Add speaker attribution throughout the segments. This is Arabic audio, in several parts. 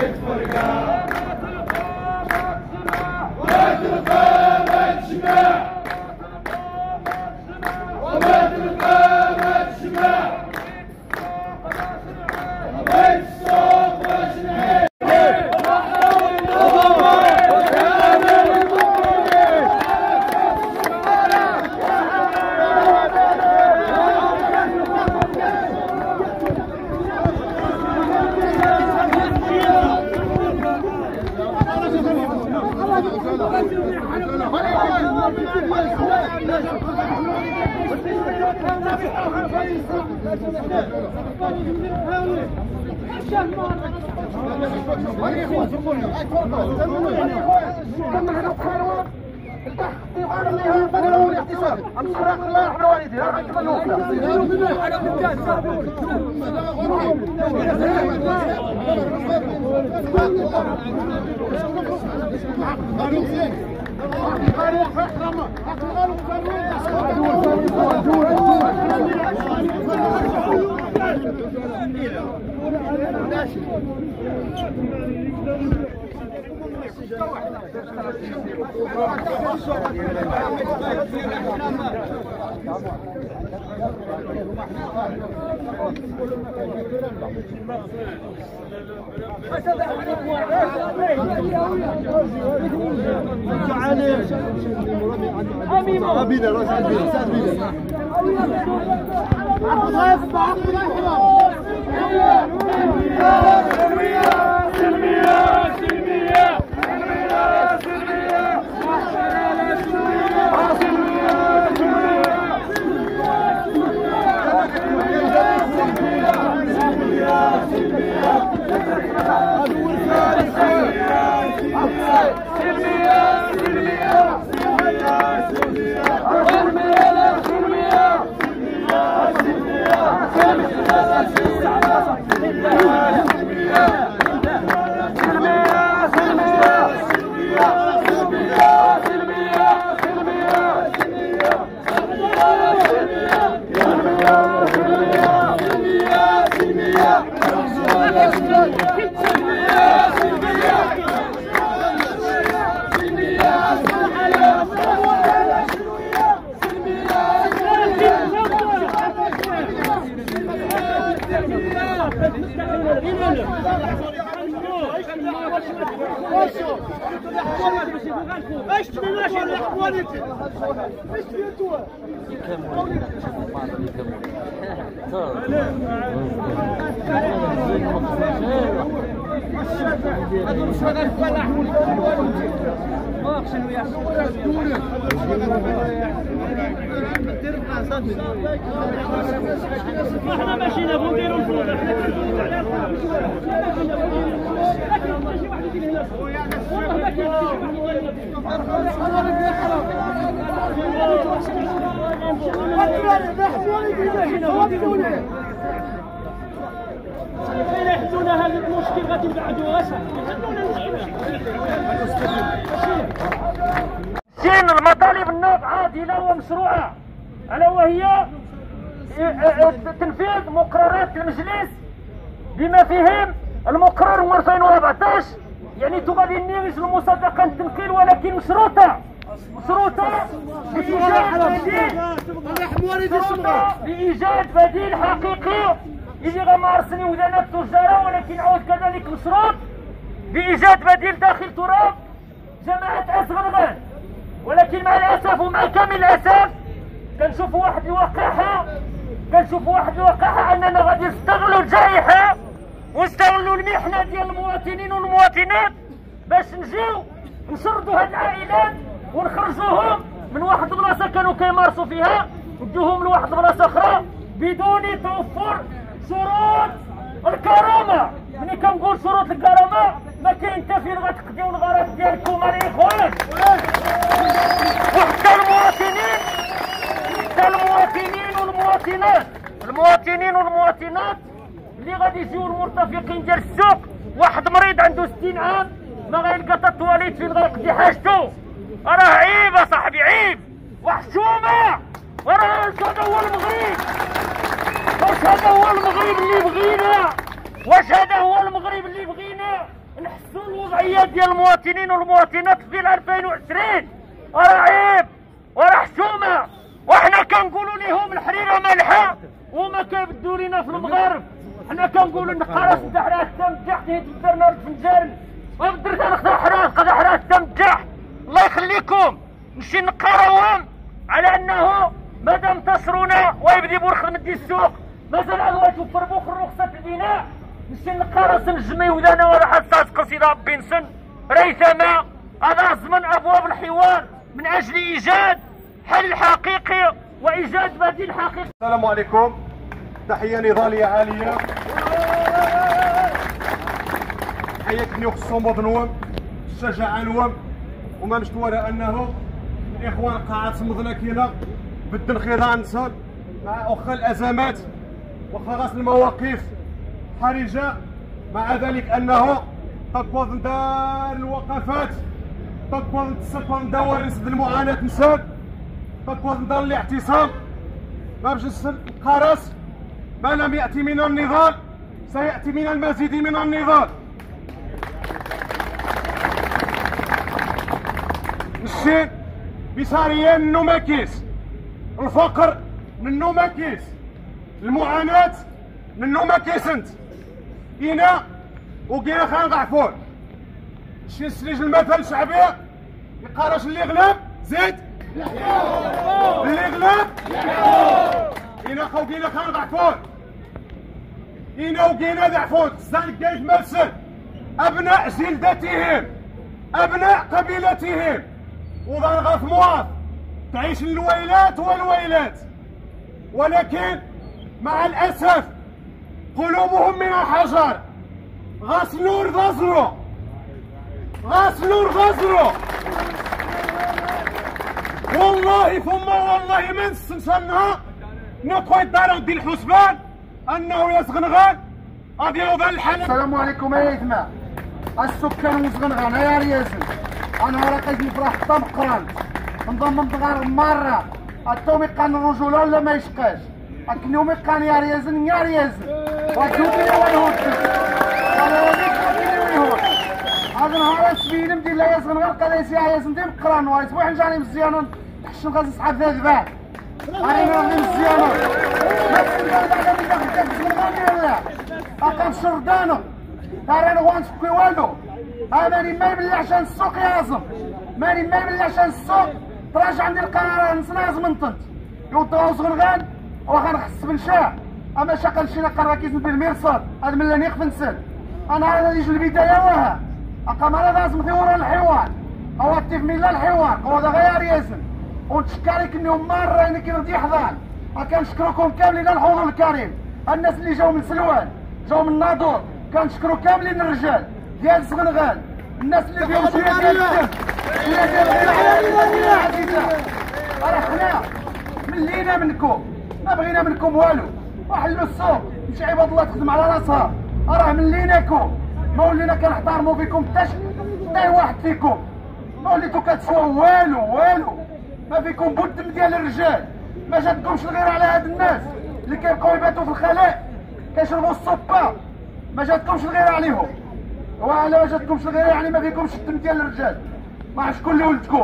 Speaker 1: احنا ماشي نبغوا نديروا الفوق يحلونا هذا المشكل غادي نبعدوها
Speaker 2: شين المطالب النوب عادلة ومشروعة، ألا وهي تنفيذ مقررات المجلس بما فيهم المقرر من 2014، يعني تغادي نيرج المصادقة التنقيل ولكن مشروطة بإيجاد بديل حقيقي اللي غمارسني وذنب تجارة، ولكن عود كذلك مشروط بإيجاد بديل داخل تراب جماعة أسغرغان. ولكن مع الأسف ومع كامل الأسف كنشوفوا واحد الوقاحة أننا غادي نستغلوا الجائحة ونستغلوا المحنة ديال المواطنين والمواطنات باش نجيو نشردوا هاد العائلات ونخرجوهم من واحد البلاصة كانوا كيمارسوا فيها ندوهم لواحد البلاصة أخرى بدون توفر شروط الكرامة. ملي كنقول شروط الكرامة ما كاين حتى فين غتقضيو الغرض ديالكم الاخوان. وحتى المواطنين والمواطنات اللي غادي يجيو المرتفقين ديال السوق، واحد مريض عنده 60 عام ما غيلقى حتى الطواليت فين غيقضي حاجته، راه عيب اصاحبي، عيب وحشومه. وراه هذا هو المغرب، واش هذا هو المغرب اللي بغينا؟ نحسوا الوضعيات ديال المواطنين والمواطنات في 2020 راه عيب وراه حشومه، وحنا كنقولوا لهم الحريره مالحه وما كيبدوا لينا في المغرب. حنا كنقولوا النقاره انت حراس تمجح تيتبرنا الفنجان ما بدرت انا خدا حراس قدا حراس تمجح. الله يخليكم نمشي نقراوهم على انه مادام انتصرونا ويبدي بورخدمة ديال السوق مازال عاد غيتوفر بوخر رخصة البناء نمشي نقرا سنجمي ودانا ولا حساس قصيدة بنسن ريثما هذا زمن ابواب الحوار من اجل ايجاد حل حقيقي وايجاد بديل حقيقي.
Speaker 3: السلام عليكم، تحية نضالية عالية. حياكني اخت الصمود نوم الشجاعة نوم وما مشتورة انه الاخوان قاعة صمدنا كينا بد الخير نصل مع واخا الازمات واخا راس المواقف حرجة، مع ذلك انه تقوى ندار الوقفات تقوى نتصفى ندور نسد المعاناة نسد تقوى ندار الاعتصام ما باش القرص ما لم يأتي من النضال سيأتي من المزيد من النضال. الشين بسارية منو ما كيس، الفقر منو ما كيس، المعاناة منو ما كيسنت إنا وكينا خان غعفون. شي سريج المثل الشعبي يقارش اللي غلب زيد اللي غلب إنا خوكينا خان غعفون إنا وكينا ضعفون الزان كيف مرسل أبناء جلدتهم أبناء قبيلتهم وظن غثموات تعيش الويلات والويلات، ولكن مع الأسف قلوبهم من الحجر. غسلوا الغزروا غسلوا الغزروا والله ثم والله من استنسلنا نبقى الدار ديال الحسبان انه يسغنغان غادي يوضع الحل.
Speaker 4: السلام عليكم يا يتما السكان وزغنغان يا رياسن انا راقد نفرح حتى مقران نضم مدغار مره التومي كان الرجوله ولا ما يشقاش اليوم كان يا رياسن يا رياسن وجوبي والهود انا وليك هذا نهار السبيل مدير لا يزغنغان قدايس يا ياسن ديال مقران ويصبح نجاني مزيان نحشم غادي نسحب فيها ذبح انا مزيان ما تسمع بعدا من داخل الزغنغان لا اقام شردانه ترى انا غنشكي والو ماني ما يبلع عشان السوق يازم ماني ما يبلع عشان السوق تراجع عندي القرار نصناز من طنت يوطاو زغنغان وغنخص بنشاع اما شقل شي قرا كيزن بالمرصاد هذا من اللي نيقف نسل انا هذا اللي يجي البدايه وها اقام انا لازم ثورة الحوار هو التيف من الحوار هو هذا غير ياسن ونتشكرك انهم مره انك غادي يحضر كنشكركم كاملين الحضور الكريم الناس اللي جاوا من سلوان جاوا من ناظور كنشكروا كاملين الرجال ديال زغنغان الناس اللي فيهم شويه ديال الدم شويه ديال العزيزه راه حنا ملينا منكم ما بغينا منكم والو وحلوا السوق مشي عباد الله تخدم على راسها راه مليناكم ما ولينا كنحترموا فيكم حتى واحد فيكم ما وليتو كتسواو والو ما فيكم بد ديال الرجال ما جاتكمش الغيره على هاد الناس اللي كيبقاو يباتوا في الخلاء كيشربوا الصبا ما جاتكمش الغيره عليهم وعلى ما جاتكمش الغيره يعني ما فيكمش الدم ديال الرجال ما عرفتش شكون اللي ولدكم.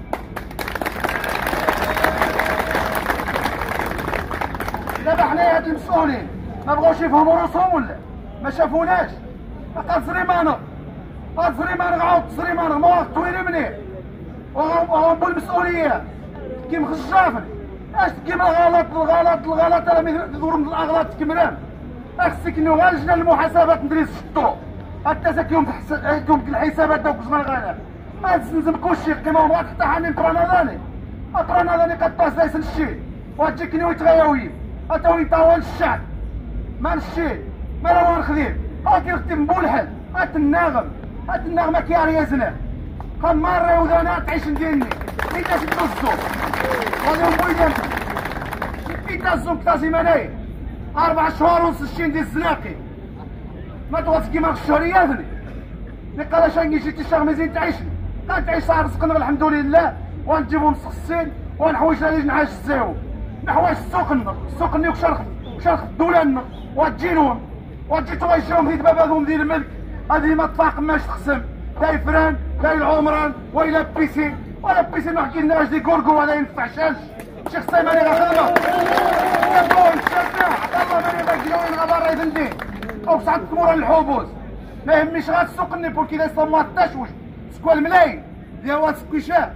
Speaker 4: دابا حنايا هاد المسؤولين ما بغاوش يفهموا روسهم ولا ما شافوناش بقى زريمانه عاود زريمانه ما طويل منيح وهم بالمسؤوليه كيما خشافن اش كيما الغلط راه يدور من الاغلاط كمران خصك انه غير لجنه المحاسبات ندري شطو التزكيهم الحسابات دوك زغنغان ما تزنزمكوش شي قيمه ما حتى حنين طراناداني قطاس ليس الشيء وتجيكني ويتغياوي اتاوي طاول الشعب ما نشي ما راه نخدم كيخدم بولحل النغمه كياريزنا كان مره وذانا تعيش نديرني كيفاش تدزو غادي نقول كيتازو كتازي مناي 4 شهور ونص الشين ديال الزناقي ما تغوص كيما الشهرياتني نقال شانكي شي تشاغ مزيان تعيشني تعيش صار رزقنا الحمد لله ونجيبو مسخصين ونحويش على نعاش الزاو نحوايش السوق وشرخ الدوله وتجينهم وتجي تغيشهم في بابهم ديال الملك هذه ما تفاقماش تقسم لا فران لا العمران ولا بيسين ولا بيسين ما حكيناش دي كوركو ولا ينفعشاش شيخ سيماني راه خدمه كون شافنا الله ماني باغي نغا برا يدندي او ساعه تمور الحبوس ما يهمنيش غا تسوقني بور كي داير ما تشوش سكوا الملاي ديال وات سكويشا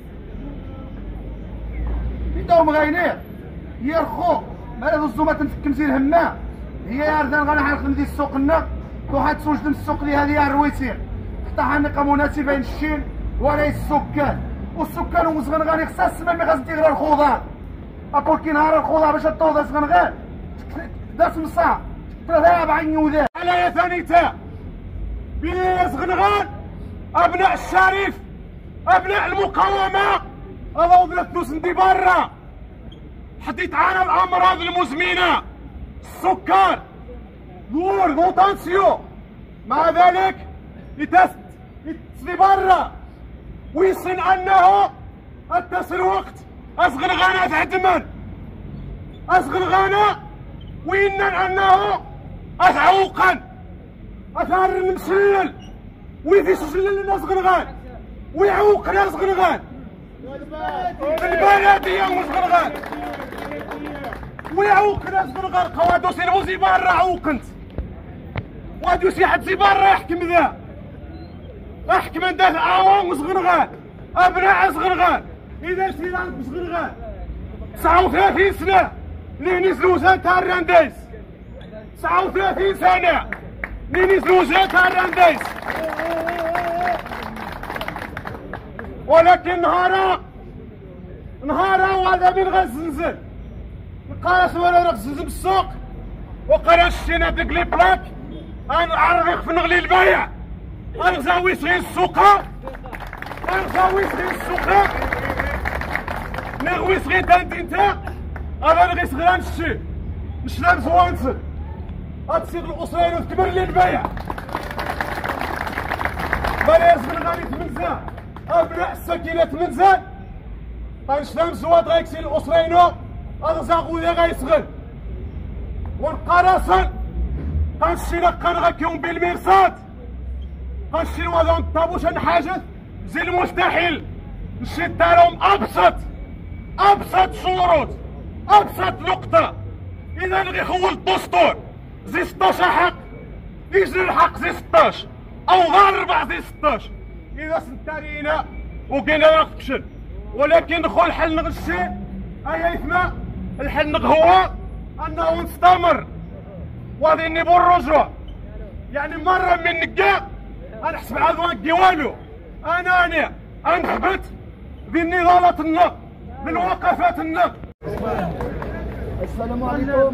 Speaker 4: بداو مغاينين يرخو مالا الزومه تنفك مزيان هما هي اردان غنعرف ندي السوق لنا واحد توجد من السوق اللي هذه الرويسير حتى حنقه مناسبه بين الشين وليس السكان والسكان ومزغنغان خصها السما مي غادي غير الخضار ابور كي نهار الخضار باش طوض زغنغان داس مصا 4 نيودان
Speaker 3: على يا ثانيتا بين زغنغان ابناء الشريف ابناء المقاومه هذا وبنات فلوس ندي برا حتى يتعانى الامراض المزمنه السكر نور غوطانسيو مع ذلك يتصلي برا ويصن انه اتصل الوقت اصغرغانا تعدمن اصغرغانا وين انه اتعوقا اثار المسلل ويدي يسلل لنا صغرغان ويعوقنا صغرغان البلديه وصغرغان ويعوقنا صغرغان قوادو سيربو زي برا عوقنت وادو سي حد زي برا يحكم ذا احكم انت عوام صغرغان ابناء صغرغان اذا سيران صغرغان 39 سنه لين زلوزان تاع الرانديس 39 سنه لين زلوزان تاع الرانديس ولكن نهارا وهذا من غنزنزل نقاس ولا نغزنزل بالسوق وقرا شتينا ديك لي بلاك غنعرف يخف نغلي البايع غنزاوي صغير السوقه غنزاوي صغير السوقه نغوي صغير تاندينتا هذا نغي صغير نشتي نشلام زوانسل غتصيغ الاسرين وتكبر لي البايع بلا يزغل غادي تمنزا ابناء السكينه تمنزا غنشلام زواد غيكسي الاسرينو غنزاغو يا غيصغل ونبقى راسل غنشتي لقا غاكيهم بالمرصاد غنشتي لوالدهم الطابوش نحاجز زي المستحيل نشد دارهم ابسط شروط ابسط نقطه اذا نغي خول الدستور زي 16 حق يجري الحق زي 16 او غير 4 زي 16 اذا سنتارينا وقينا نفشل ولكن دخول الحل نغشي اي اثما الحل هو انه نستمر وهذا النبو الرجوع يعني مره من نقا غنحسب عاد نقي والو انا انثبت بالنضالات النق بالوقفات النق.
Speaker 4: السلام عليكم.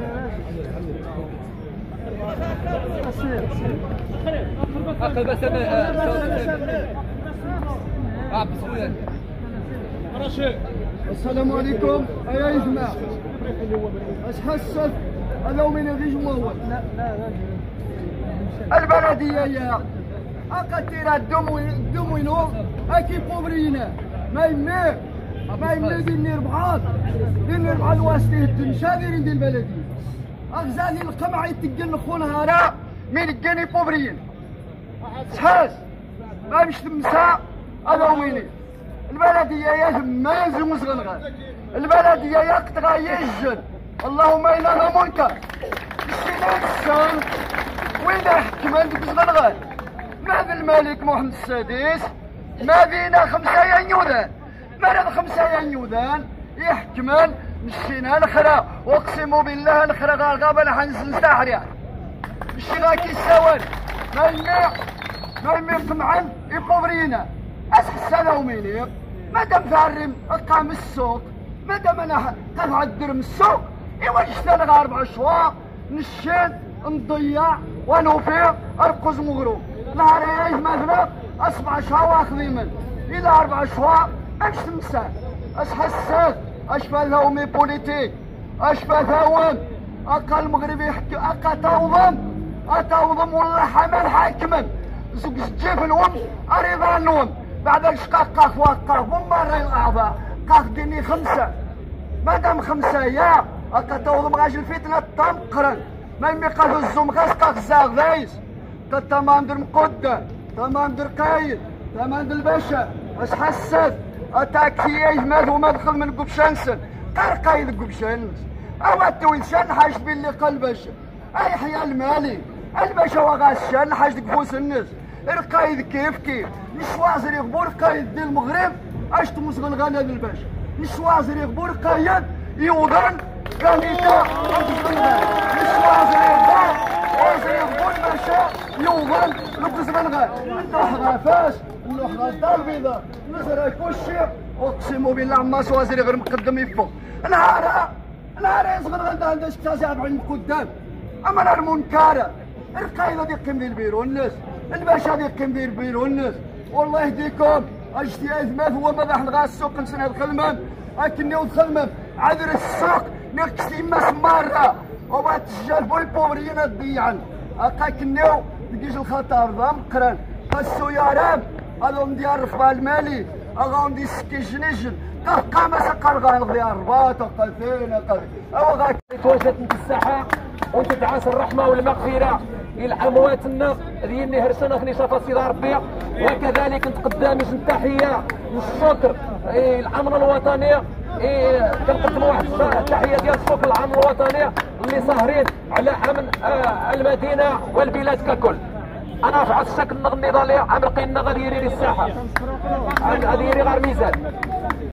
Speaker 4: السلام عليكم يا جماعه. اش حسيت هذا من غير جمهور البلديه يا اقتيرا الدموينو اكي بوبرينا ما يمي ديني ربعات واسطيه الدمشا دايرين ديال البلديه اغزالي القمع يتقل خونا انا من كاني بوبريين شحال ما يمشي تمسا هذا ويني البلديه يا هماز ومزغنغان البلديه يا قطغا يجن اللهم انا منكر السلام وين حكم عندك زغنغان ماذا الملك محمد السادس ما بينا 5 ينيوذان مرض 5 ينيوذان يحكمان مشينا نخرا واقسم بالله نخرا غابه حنزل ساحريا مشي غاكي السواد ما يمي طمعا يقبرينا اسحس انا وميني مادام فارم قام السوق مادام انا قطع الدرم السوق ايوا جيت انا 4 شواط نشان نضيع ونوفيق ارقص مغروب نهار يعيش مثلا 7 شواط خذيمن الى 4 شواط اش تمسان اش حسات اش فالهومي بوليتيك اش فالهوم اقا المغربي يحكي اقا توضم والله حمل حاكما زوج جيف الوم اريضا الوم بعد شقاق قاف وقاف ومرة الاعضاء قاف ديني 5 مادام 5 يا اقا توضم غاش الفتنة تنقرن ما يمي قاف الزوم غاس قاف الزاغ ذايس قد تماندر مقدم تماندر قايد تماندر الباشا اش حسد اتاكي اجمد وما دخل من قبشانسن قار قايد قبشانس او التوينشان حاج باللي قلبش اي حيا المالي الباشا وغاشان حاج قفوس الناس القايد كيف نشوازر يغبور قايد ديال المغرب اش تمسغ الغنى الباشا نشوازر يغبور قايد يوضن كانيتا نشوازر يغبور باشا يوضن لبس منغا نروح غافاس نروح غالدار البيضاء نزرع كلشي اقسم بالله عما سوازري غير مقدم يفوق نهار يصغر عندها شتا ساعه بعين قدام اما انا المنكره القايده دي قيم ديال البيرو الناس الباشا دي قيم ديال البيرو الناس والله يهديكم اجتي ازمات هو ما راح نغا السوق نسنى الخلمام اكني الخلمام عذر السوق نكتي ما سماره وما تسجل بوي بوبرينا ضيعا اكنيو ديجي الخطر ذا مقران السيارات هذوم ديال الرفاه المالي هذوم ديال السكي جنيجن تلقى ما سقر غنغضي الرباط وقالتين او غاك
Speaker 2: تواجدت في الساحه وتدعس الرحمه والمغفره الى امواتنا ديال هرسنا خني شافا سيدي ربي وكذلك نتقدم التحيه والشكر الامن الوطني كنقدم واحد التحيه ديال الشكر للامن الوطني اللي ساهرين على امن المدينه والبلاد ككل. انا في الشكل النضالي عامل قينا غادي يري الساحه غادي يري غير ميزان